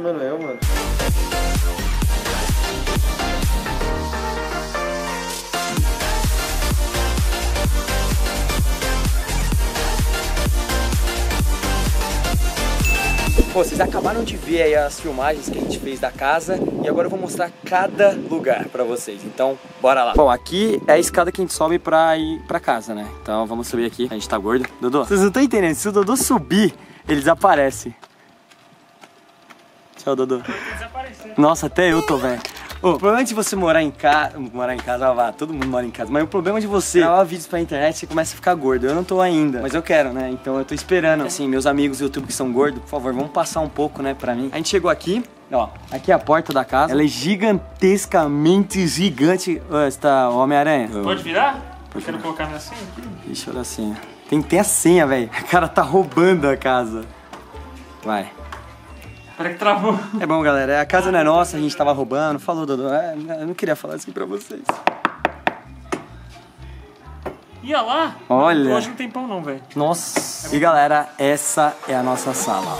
filmando eu, mano. Pô, vocês acabaram de ver aí as filmagens que a gente fez da casa e agora eu vou mostrar cada lugar pra vocês, então bora lá. Bom, aqui é a escada que a gente sobe pra ir pra casa, né? Então vamos subir aqui, a gente tá gordo. Dodô, vocês não estão entendendo, se o Dodô subir, ele desaparece. Tchau, Dodô. Nossa, até eu tô velho. O problema de você morar em casa, todo mundo mora em casa, mas o problema de você gravar vídeos pra internet, você começa a ficar gordo. Eu não tô ainda, mas eu quero, né? Então eu tô esperando. Assim, meus amigos do YouTube que são gordos, por favor, vamos passar um pouco, né, pra mim. A gente chegou aqui, ó, aqui é a porta da casa. Ela é gigantescamente gigante. Ô, você tá Homem-Aranha? Pode virar? Eu quero colocar minha senha aqui. Deixa eu olhar a senha. Tem que ter a senha, velho. O cara tá roubando a casa. Vai. Peraí que travou. É bom, galera, a casa não é nossa, a gente tava roubando. Falou, Dodô, eu não queria falar assim pra vocês. Ia lá? Olha. Hoje não tem pão não, velho. Nossa. E galera, essa é a nossa sala.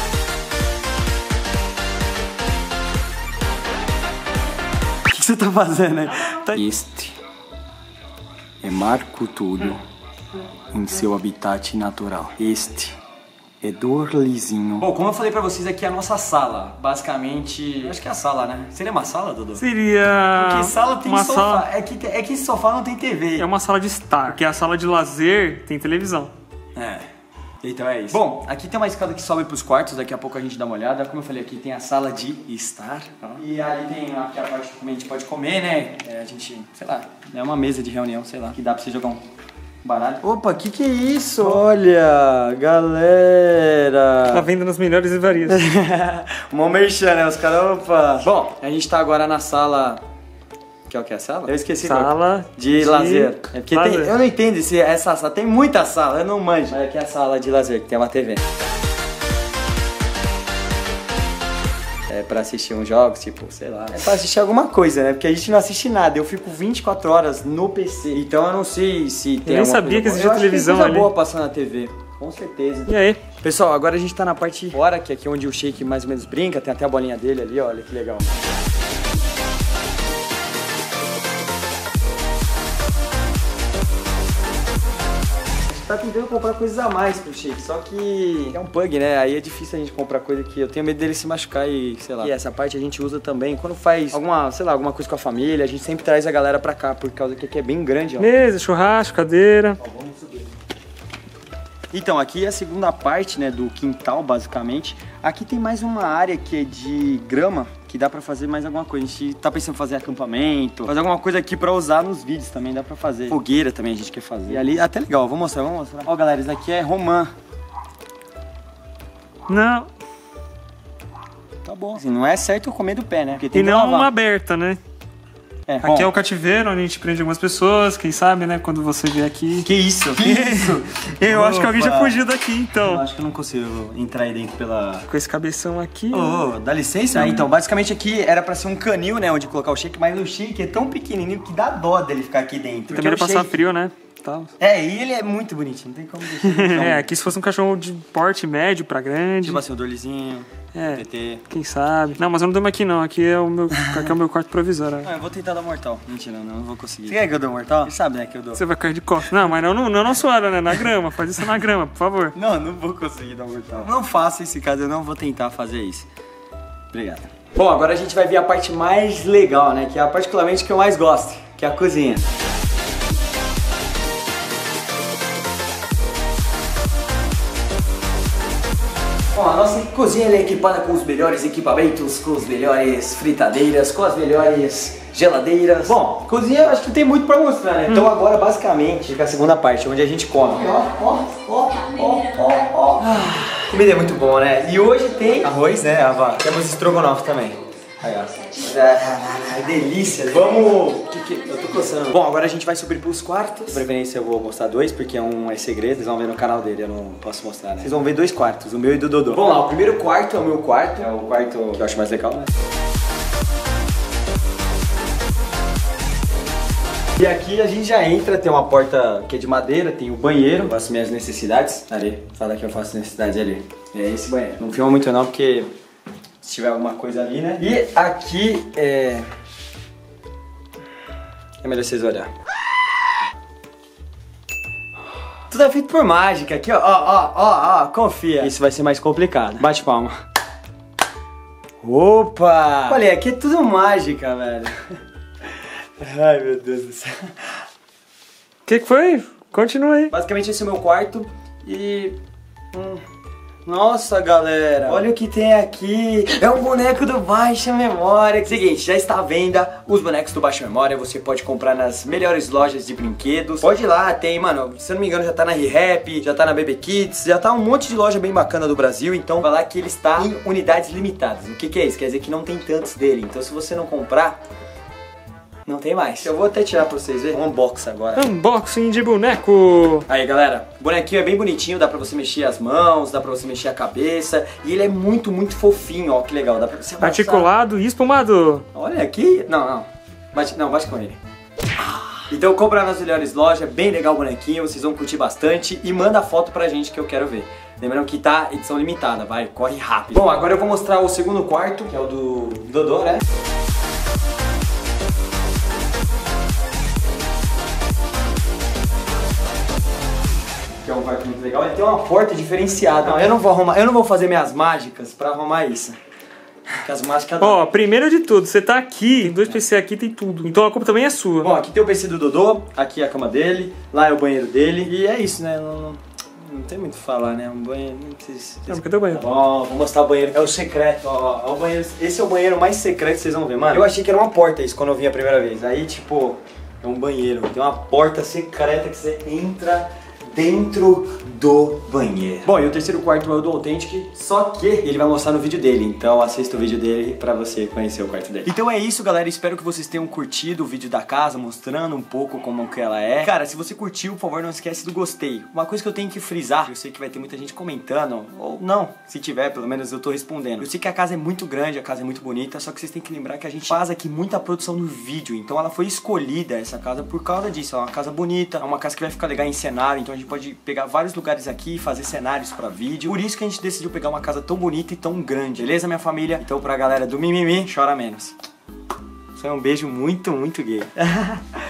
O que você tá fazendo aí? Este é Marco Túlio em seu habitat natural. Este é Dorlizinho. Bom, como eu falei pra vocês, aqui é a nossa sala. Basicamente, acho que é a sala, né? Seria uma sala, Dodô? Seria... Porque sala tem uma sofá. Sala... É que esse sofá não tem TV. É uma sala de estar. Porque a sala de lazer tem televisão. É. Então é isso. Bom, aqui tem uma escada que sobe pros quartos. Daqui a pouco a gente dá uma olhada. Como eu falei, aqui tem a sala de estar. E ali tem aqui a parte que a gente pode comer, né? É, a gente, sei lá, é uma mesa de reunião, sei lá. Que dá pra você jogar um baralho. Opa, que é isso? Olha, galera. Tá vendo nas melhores livrarias. Mó merchan, né? Os caras, opa. Bom, a gente tá agora na sala... Que é o que é a sala? Eu esqueci. Sala de lazer. É porque lazer. eu não entendo se essa sala... Tem muita sala, eu não manjo. Mas aqui é a sala de lazer, que tem uma TV. É pra assistir uns jogos, tipo, sei lá. É pra assistir alguma coisa, né? Porque a gente não assiste nada. Eu fico 24 horas no PC. Então eu não sei se tem. Eu nem sabia que existia televisão ali. ali. Boa passando na TV. Com certeza. E aí? Pessoal, agora a gente tá na parte fora, que é aqui onde o Shake mais ou menos brinca. Tem até a bolinha dele ali, olha que legal. Tá tentando comprar coisas a mais pro Shake, só que é um pug, né? Aí é difícil a gente comprar coisa que eu tenho medo dele se machucar e, sei lá. E essa parte a gente usa também quando faz alguma, sei lá, alguma coisa com a família, a gente sempre traz a galera pra cá, por causa que aqui é bem grande, ó. Mesa, churrasco, cadeira. Ó, vamos subir. Então, aqui é a segunda parte, né, do quintal, basicamente. Aqui tem mais uma área que é de grama, que dá pra fazer mais alguma coisa. A gente tá pensando em fazer acampamento, fazer alguma coisa aqui pra usar nos vídeos também, dá pra fazer. Fogueira também a gente quer fazer. E ali, até legal, vou mostrar. Ó, galera, isso aqui é romã. Não. Tá bom. Assim, não é certo eu comer do pé, né? Porque tem E que não lavar. uma aberta, né? É, aqui é o cativeiro, onde a gente prende algumas pessoas, quem sabe, né? Quando você vier aqui. Que isso? Que isso? Eu acho que alguém já fugiu daqui, então. Eu acho que eu não consigo entrar aí dentro pela... Com esse cabeção aqui. Ô, dá licença? Então, basicamente aqui era pra ser um canil, né? Onde colocar o Shake, mas o Shake é tão pequenininho que dá dó dele ficar aqui dentro. Também não passar frio, né? Tal. É, e ele é muito bonitinho, não tem como deixar. É, aqui se fosse um cachorro de porte médio pra grande. Tipo assim, o Dorlizinho, é, TT. Quem sabe. Não, mas eu não durmo aqui não, aqui é o meu quarto provisório. Ah, eu vou tentar dar mortal. Mentira, não vou conseguir. Você quer que eu dou mortal? Você sabe, né, que eu dou. Você vai cair de costas. Não, mas não na suara, né, na grama. Faz isso na grama, por favor. Não, não vou conseguir dar mortal. Não faça esse caso, eu não vou tentar fazer isso. Obrigado. Bom, agora a gente vai ver a parte mais legal, né, que é a particularmente que eu mais gosto, que é a cozinha. Bom, a nossa cozinha é equipada com os melhores equipamentos, com as melhores fritadeiras, com as melhores geladeiras. Bom, cozinha eu acho que tem muito pra mostrar, né? Então agora basicamente fica a segunda parte, onde a gente come. Comida é muito bom, né? E hoje tem arroz, né, Ava? Temos estrogonofe também. Aí, ó. Delícia. Vamos... Eu tô coçando. Bom, agora a gente vai subir pros quartos. De preferência eu vou mostrar dois, porque um é segredo. Vocês vão ver no canal dele, eu não posso mostrar, né? Vocês vão ver dois quartos, o meu e do Dodô. Vamos lá, o primeiro quarto é o meu quarto. É o quarto que eu acho mais legal, né? E aqui a gente já entra, tem uma porta que é de madeira, tem o banheiro. Eu faço minhas necessidades. Ali, fala que eu faço necessidades ali. É esse banheiro. Não filma muito não, porque... se tiver alguma coisa ali, né? E aqui é melhor vocês olharem. Tudo é feito por mágica. Aqui, ó, confia. Isso vai ser mais complicado. Bate palma. Opa! Olha, aqui é tudo mágica, velho. Ai, meu Deus do céu. O que foi? Continua aí. Basicamente esse é o meu quarto e... Nossa, galera, olha o que tem aqui. É um boneco do Baixa Memória. Seguinte, já está à venda os bonecos do Baixa Memória. Você pode comprar nas melhores lojas de brinquedos. Pode ir lá, tem, mano, se eu não me engano já tá na ReHap, já tá na BB Kids, já tá um monte de loja bem bacana do Brasil. Então vai lá que ele está em unidades limitadas. O que é isso? Quer dizer que não tem tantos dele. Então se você não comprar, não tem mais. Eu vou até tirar pra vocês verem. Um unboxing agora. Unboxing de boneco. Aí, galera, o bonequinho é bem bonitinho. Dá pra você mexer as mãos, dá pra você mexer a cabeça. E ele é muito, muito fofinho, ó, que legal. Dá pra você abraçar. Articulado e espumado. Olha aqui. Não. Bate com ele. Então compra nas melhores lojas. Bem legal o bonequinho. Vocês vão curtir bastante. E manda foto pra gente que eu quero ver. Lembrando que tá edição limitada, vai, corre rápido. Bom, agora eu vou mostrar o segundo quarto, que é o do Dodô, né? Que é um quarto muito legal. Ele tem uma porta diferenciada. Não, eu não vou fazer minhas mágicas pra arrumar isso. Porque as mágicas... Ó, primeiro de tudo, você tá aqui, tem 2 PC aqui, tem tudo. Então a culpa também é sua. Bom, aqui tem o PC do Dodô, aqui é a cama dele, lá é o banheiro dele. E é isso, né? Não tem muito o que falar, né? Um banheiro... Não, cadê o banheiro? Ó, vou mostrar o banheiro. É o secreto, ó. É o banheiro. Esse é o banheiro mais secreto que vocês vão ver, mano. Eu achei que era uma porta isso quando eu vim a primeira vez. Aí, tipo, é um banheiro. Tem uma porta secreta que você entra dentro do banheiro. Bom, e o terceiro quarto é o do Authentic, só que ele vai mostrar no vídeo dele, então assista o vídeo dele pra você conhecer o quarto dele. Então é isso, galera, espero que vocês tenham curtido o vídeo da casa, mostrando um pouco como que ela é. Cara, se você curtiu, por favor, não esquece do gostei. Uma coisa que eu tenho que frisar, eu sei que vai ter muita gente comentando, ou não, se tiver, pelo menos eu tô respondendo. Eu sei que a casa é muito grande, a casa é muito bonita, só que vocês têm que lembrar que a gente faz aqui muita produção no vídeo, então ela foi escolhida, essa casa, por causa disso. É uma casa bonita, é uma casa que vai ficar legal em cenário, então a gente pode pegar vários lugares aqui e fazer cenários pra vídeo. Por isso que a gente decidiu pegar uma casa tão bonita e tão grande. Beleza, minha família? Então pra galera do Mimimi, chora menos. Isso é um beijo muito, muito gay.